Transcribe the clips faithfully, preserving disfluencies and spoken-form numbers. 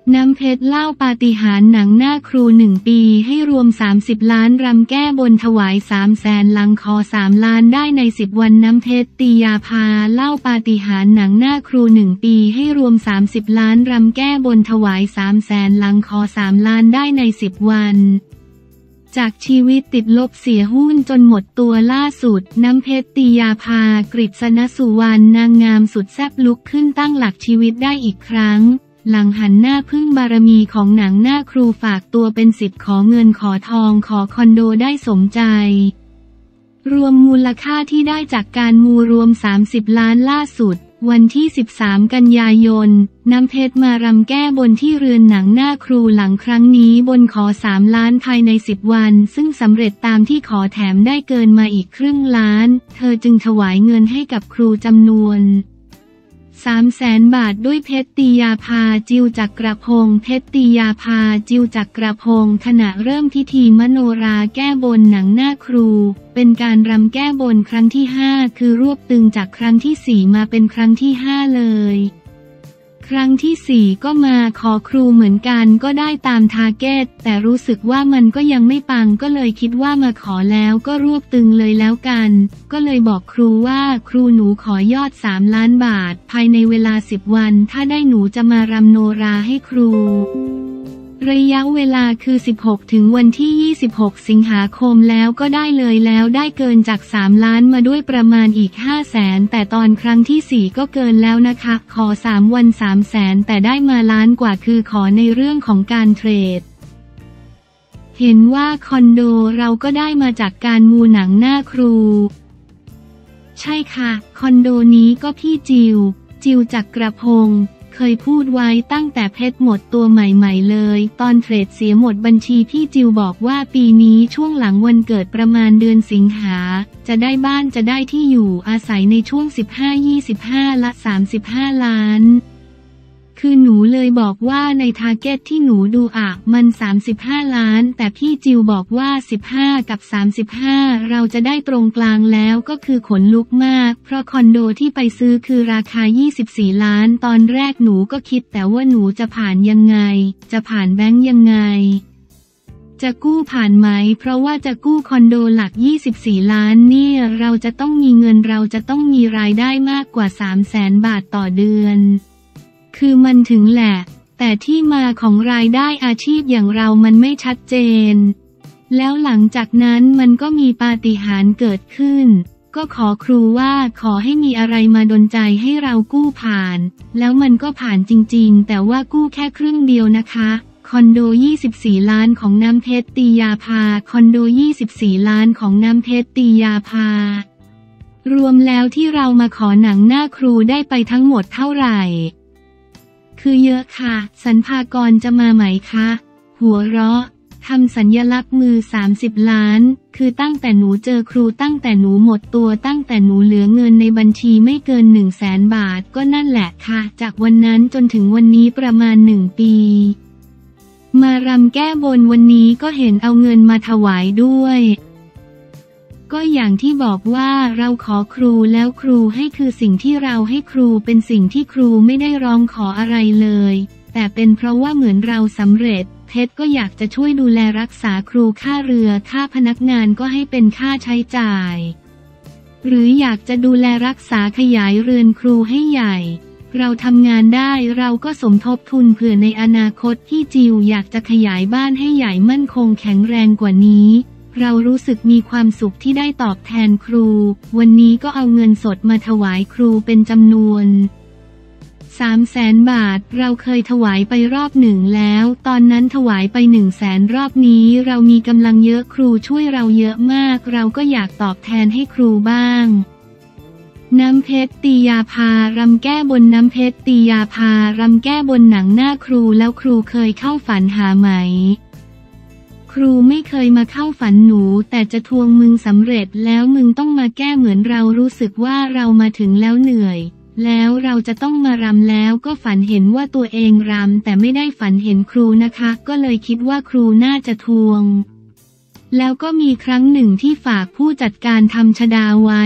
น้ำเพชรเล่าปาฏิหาริย์หนังหน้าครูหนึ่งปีให้รวมสามสิบล้านรำแก้บนถวายสามแสนหลังขอสามล้านได้ในสิบวันน้ำเพชรตียาภาเล่าปาฏิหาริย์หนังหน้าครูหนึ่งปีให้รวมสามสิบล้านรำแก้บนถวายสามแสนหลังขอสามล้านได้ในสิบวันจากชีวิตติดลบเสียหุ้นจนหมดตัวล่าสุดน้ำเพชรตียาภากฤษณสุวรรณนางงามสุดแซ่บลุกขึ้นตั้งหลักชีวิตได้อีกครั้งหลังหันหน้าพึ่งบารมีของหนังหน้าครูฝากตัวเป็นสิบขอเงินขอทองขอคอนโดได้สมใจรวมมูลค่าที่ได้จากการมูรวมสามสิบล้านล่าสุดวันที่สิบสามกันยายนน้ำเพชรมารำแก้บนที่เรือนหนังหน้าครูหลังครั้งนี้บนขอสามล้านภายในสิบวันซึ่งสำเร็จตามที่ขอแถมได้เกินมาอีกครึ่งล้านเธอจึงถวายเงินให้กับครูจำนวนสามแสนบาทด้วยเพชรตียาภาจิวจักรพงศ์เพชรตียาภาจิวจักรพงศ์ขณะเริ่มพิธีมโนราแก้บนหนังหน้าครูเป็นการรำแก้บนครั้งที่ห้าคือรวบตึงจากครั้งที่สี่มาเป็นครั้งที่ห้าเลยครั้งที่สี่ก็มาขอครูเหมือนกันก็ได้ตามทาร์เก็ตแต่รู้สึกว่ามันก็ยังไม่ปังก็เลยคิดว่ามาขอแล้วก็รวบตึงเลยแล้วกันก็เลยบอกครูว่าครูหนูขอยอดสามล้านบาทภายในเวลาสิบวันถ้าได้หนูจะมารำโนราให้ครูระยะเวลาคือสิบหกถึงวันที่ยี่สิบหกสิงหาคมแล้วก็ได้เลยแล้วได้เกินจากสามล้านมาด้วยประมาณอีกห้าแสนแต่ตอนครั้งที่สี่ก็เกินแล้วนะคะขอสามวันสามแสนแต่ได้มาล้านกว่าคือขอในเรื่องของการเทรดเห็นว่าคอนโดเราก็ได้มาจากการมูหนังหน้าครูใช่ค่ะคอนโดนี้ก็พี่จิวจิวจักรพงศ์เคยพูดไว้ตั้งแต่เพชรหมดตัวใหม่ๆเลยตอนเทรดเสียหมดบัญชีพี่จิวบอกว่าปีนี้ช่วงหลังวันเกิดประมาณเดือนสิงหาจะได้บ้านจะได้ที่อยู่อาศัยในช่วงสิบห้า ยี่สิบห้าละสามสิบห้าล้านคือหนูเลยบอกว่าในทาร์เก็ตที่หนูดูอ่ะมันสามสิบห้าล้านแต่พี่จิวบอกว่าสิบห้ากับสามสิบห้าเราจะได้ตรงกลางแล้วก็คือขนลุกมากเพราะคอนโดที่ไปซื้อคือราคายี่สิบสี่ล้านตอนแรกหนูก็คิดแต่ว่าหนูจะผ่านยังไงจะผ่านแบงก์ยังไงจะกู้ผ่านไหมเพราะว่าจะกู้คอนโดหลักยี่สิบสี่ล้านเนี่ยเราจะต้องมีเงินเราจะต้องมีรายได้มากกว่าสามแสนบาทต่อเดือนคือมันถึงแหละแต่ที่มาของรายได้อาชีพอย่างเรามันไม่ชัดเจนแล้วหลังจากนั้นมันก็มีปาฏิหาริย์เกิดขึ้นก็ขอครูว่าขอให้มีอะไรมาดลใจให้เรากู้ผ่านแล้วมันก็ผ่านจริงๆแต่ว่ากู้แค่ครึ่งเดียวนะคะคอนโดยี่สิบสี่ล้านของน้ำเพชรตียาภาคอนโดยี่สิบสี่ล้านของน้ำเพชรตียาภารวมแล้วที่เรามาขอหนังหน้าครูได้ไปทั้งหมดเท่าไหร่คือเยอะค่ะสรรพากรจะมาไหมคะหัวเราะทำสัญลักษณ์มือสามสิบล้านคือตั้งแต่หนูเจอครูตั้งแต่หนูหมดตัวตั้งแต่หนูเหลือเงินในบัญชีไม่เกินหนึ่งแสนบาทก็นั่นแหละค่ะจากวันนั้นจนถึงวันนี้ประมาณหนึ่งปีมารำแก้บนวันนี้ก็เห็นเอาเงินมาถวายด้วยก็อย่างที่บอกว่าเราขอครูแล้วครูให้คือสิ่งที่เราให้ครูเป็นสิ่งที่ครูไม่ได้ร้องขออะไรเลยแต่เป็นเพราะว่าเหมือนเราสำเร็จเพชรก็อยากจะช่วยดูแลรักษาครูค่าเรือค่าพนักงานก็ให้เป็นค่าใช้จ่ายหรืออยากจะดูแลรักษาขยายเรือนครูให้ใหญ่เราทำงานได้เราก็สมทบทุนเผื่อในอนาคตที่จิวอยากจะขยายบ้านให้ใหญ่มั่นคงแข็งแรงกว่านี้เรารู้สึกมีความสุขที่ได้ตอบแทนครูวันนี้ก็เอาเงินสดมาถวายครูเป็นจำนวนสามแสนบาทเราเคยถวายไปรอบหนึ่งแล้วตอนนั้นถวายไปหนึ่งแสนรอบนี้เรามีกำลังเยอะครูช่วยเราเยอะมากเราก็อยากตอบแทนให้ครูบ้างน้ำเพชรตียาภารำแก้บนน้ำเพชรตียาภารำแก้บนหนังหน้าครูแล้วครูเคยเข้าฝันหาไหมครูไม่เคยมาเข้าฝันหนูแต่จะทวงมึงสำเร็จแล้วมึงต้องมาแก้เหมือนเรารู้สึกว่าเรามาถึงแล้วเหนื่อยแล้วเราจะต้องมารำแล้วก็ฝันเห็นว่าตัวเองรำแต่ไม่ได้ฝันเห็นครูนะคะก็เลยคิดว่าครูน่าจะทวงแล้วก็มีครั้งหนึ่งที่ฝากผู้จัดการทำชดาไว้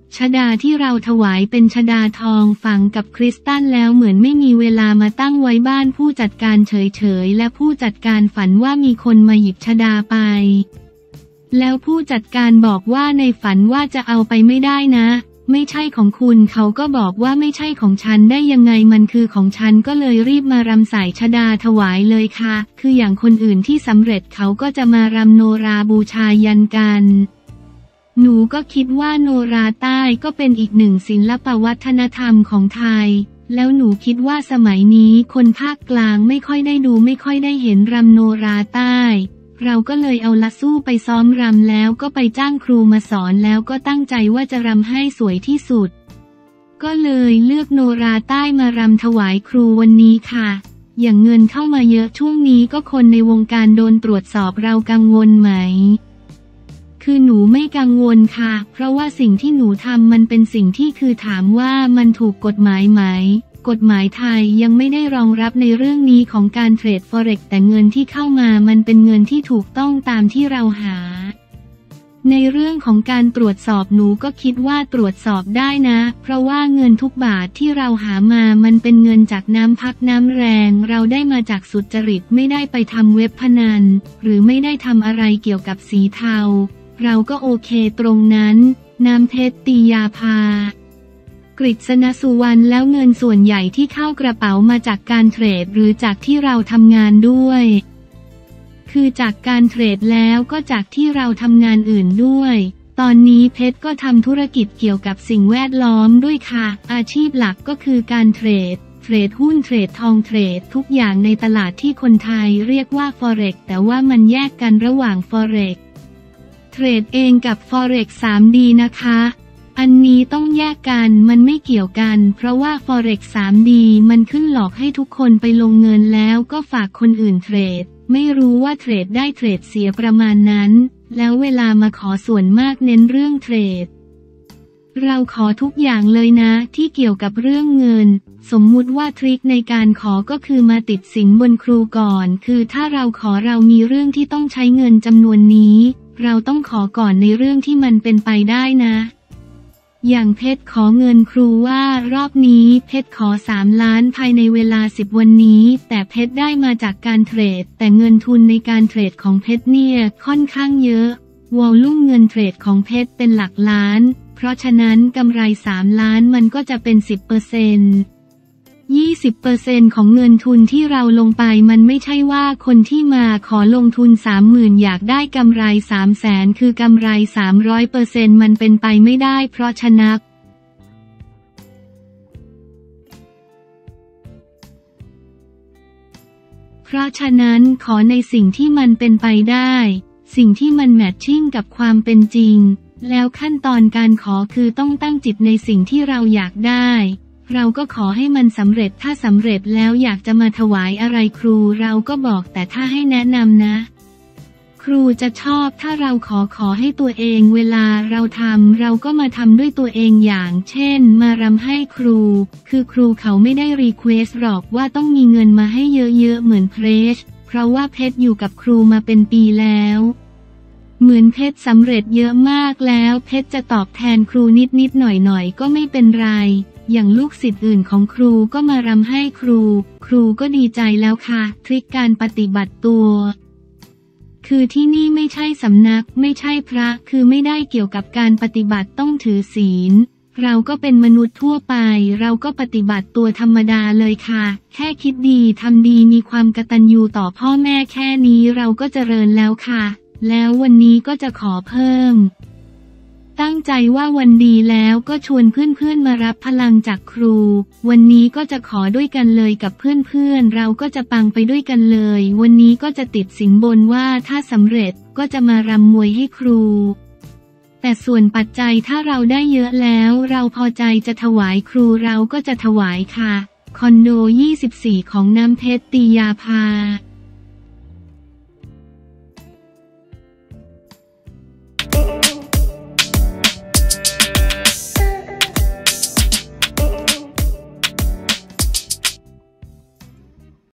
ชฎาที่เราถวายเป็นชฎาทองฝังกับคริสตัลแล้วเหมือนไม่มีเวลามาตั้งไว้บ้านผู้จัดการเฉยๆและผู้จัดการฝันว่ามีคนมาหยิบชฎาไปแล้วผู้จัดการบอกว่าในฝันว่าจะเอาไปไม่ได้นะไม่ใช่ของคุณเขาก็บอกว่าไม่ใช่ของฉันได้ยังไงมันคือของฉันก็เลยรีบมารำใส่ชฎาถวายเลยค่ะคืออย่างคนอื่นที่สำเร็จเขาก็จะมารำโนราบูชายันกันหนูก็คิดว่าโนราใต้ก็เป็นอีกหนึ่งศิลปวัฒนธรรมของไทยแล้วหนูคิดว่าสมัยนี้คนภาคกลางไม่ค่อยได้ดูไม่ค่อยได้เห็นรำโนราใต้เราก็เลยเอาละสู้ไปซ้อมรำแล้วก็ไปจ้างครูมาสอนแล้วก็ตั้งใจว่าจะรำให้สวยที่สุดก็เลยเลือกโนราใต้มารำถวายครูวันนี้ค่ะอย่างเงินเข้ามาเยอะช่วงนี้ก็คนในวงการโดนตรวจสอบเรากังวลไหมคือหนูไม่กังวลค่ะเพราะว่าสิ่งที่หนูทำมันเป็นสิ่งที่คือถามว่ามันถูกกฎหมายไหมกฎหมายไทยยังไม่ได้รองรับในเรื่องนี้ของการเทรด Forex แต่เงินที่เข้ามามันเป็นเงินที่ถูกต้องตามที่เราหาในเรื่องของการตรวจสอบหนูก็คิดว่าตรวจสอบได้นะเพราะว่าเงินทุกบาทที่เราหามามันเป็นเงินจากน้ำพักน้ำแรงเราได้มาจากสุจริตไม่ได้ไปทำเว็บพนันหรือไม่ได้ทำอะไรเกี่ยวกับสีเทาเราก็โอเคตรงนั้นน้ำเพชรตียาภากฤษณสุวรรณแล้วเงินส่วนใหญ่ที่เข้ากระเป๋ามาจากการเทรดหรือจากที่เราทำงานด้วยคือจากการเทรดแล้วก็จากที่เราทำงานอื่นด้วยตอนนี้เพชรก็ทำธุรกิจเกี่ยวกับสิ่งแวดล้อมด้วยค่ะอาชีพหลักก็คือการเทรดเทรดหุ้นเทรดทองเทรดทุกอย่างในตลาดที่คนไทยเรียกว่า Forex แต่ว่ามันแยกกันระหว่าง Forex เทรดเองกับ Forex ทรี ดี นะคะอันนี้ต้องแยกกันมันไม่เกี่ยวกันเพราะว่า Forex ทรี ดี มันขึ้นหลอกให้ทุกคนไปลงเงินแล้วก็ฝากคนอื่นเทรดไม่รู้ว่าเทรดได้เทรดเสียประมาณนั้นแล้วเวลามาขอส่วนมากเน้นเรื่องเทรดเราขอทุกอย่างเลยนะที่เกี่ยวกับเรื่องเงินสมมุติว่าทริคในการขอก็คือมาติดสินบนครูก่อนคือถ้าเราขอเรามีเรื่องที่ต้องใช้เงินจำนวนนี้เราต้องขอก่อนในเรื่องที่มันเป็นไปได้นะอย่างเพชรขอเงินครูว่ารอบนี้เพชรขอสามล้านภายในเวลาสิบวันนี้แต่เพชรได้มาจากการเทรดแต่เงินทุนในการเทรดของเพชรเนี่ยค่อนข้างเยอะวอลลุ่มเงินเทรดของเพชรเป็นหลักล้านเพราะฉะนั้นกำไรสามล้านมันก็จะเป็น สิบเปอร์เซ็นต์ ยี่สิบเปอร์เซ็นต์ ของเงินทุนที่เราลงไปมันไม่ใช่ว่าคนที่มาขอลงทุน สามหมื่น อยากได้กำไร สามแสน คือกำไร สามร้อยเปอร์เซ็นต์ มันเป็นไปไม่ได้เพราะฉะนั้นเพราะฉะนั้นขอในสิ่งที่มันเป็นไปได้สิ่งที่มันแมทชิ่งกับความเป็นจริงแล้วขั้นตอนการขอคือต้องตั้งจิตในสิ่งที่เราอยากได้เราก็ขอให้มันสำเร็จถ้าสำเร็จแล้วอยากจะมาถวายอะไรครูเราก็บอกแต่ถ้าให้แนะนำนะครูจะชอบถ้าเราขอขอให้ตัวเองเวลาเราทำเราก็มาทำด้วยตัวเองอย่างเช่นมารำให้ครูคือครูเขาไม่ได้รีเควสหรอกว่าต้องมีเงินมาให้เยอะๆเหมือนเพชรเพราะว่าเพชรอยู่กับครูมาเป็นปีแล้วเหมือนเพชรสำเร็จเยอะมากแล้วเพชรจะตอบแทนครูนิดๆหน่อยๆก็ไม่เป็นไรอย่างลูกศิษย์อื่นของครูก็มารำให้ครูครูก็ดีใจแล้วค่ะทริคการปฏิบัติตัวคือที่นี่ไม่ใช่สำนักไม่ใช่พระคือไม่ได้เกี่ยวกับการปฏิบัติต้องถือศีลเราก็เป็นมนุษย์ทั่วไปเราก็ปฏิบัติตัวธรรมดาเลยค่ะแค่คิดดีทำดีมีความกตัญญูต่อพ่อแม่แค่นี้เราก็เจริญแล้วค่ะแล้ววันนี้ก็จะขอเพิ่มตั้งใจว่าวันดีแล้วก็ชวนเพื่อนๆมารับพลังจากครูวันนี้ก็จะขอด้วยกันเลยกับเพื่อนๆเราก็จะปังไปด้วยกันเลยวันนี้ก็จะติดสินบนว่าถ้าสำเร็จก็จะมารำมวยให้ครูแต่ส่วนปัจจัยถ้าเราได้เยอะแล้วเราพอใจจะถวายครูเราก็จะถวายค่ะคอนโดยี่สิบสี่ของน้ำเพชรตียาภา